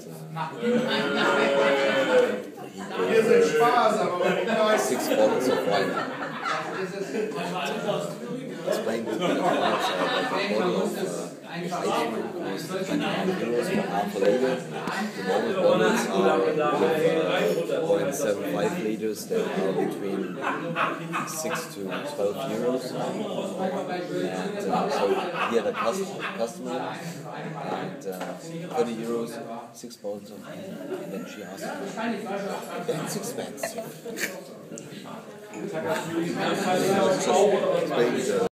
Hier sind Spaß, aber 6 bottles of wine. Explain to people that a bottle of Eichmann costs 25 euros for half a liter. The normal bottles are with 0.75 liters that are between 6 to 12 euros. And so he had a customer and 30 euros, 6 bottles of wine. And then she asked him, that's expensive. Just explain